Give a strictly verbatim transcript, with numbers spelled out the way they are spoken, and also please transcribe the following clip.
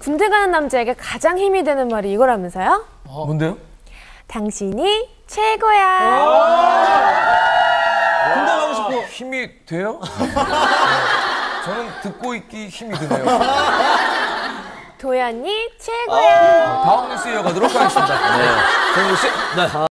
군대 가는 남자에게 가장 힘이 되는 말이 이거라면서요? 어. 뭔데요? 당신이 최고야. 군대 가고 싶어. 힘이 돼요? 저는 듣고 있기 힘이 드네요. 도연이 최고야. 다음 뉴스 이어가도록 하겠습니다. 네. 정우 씨. 네.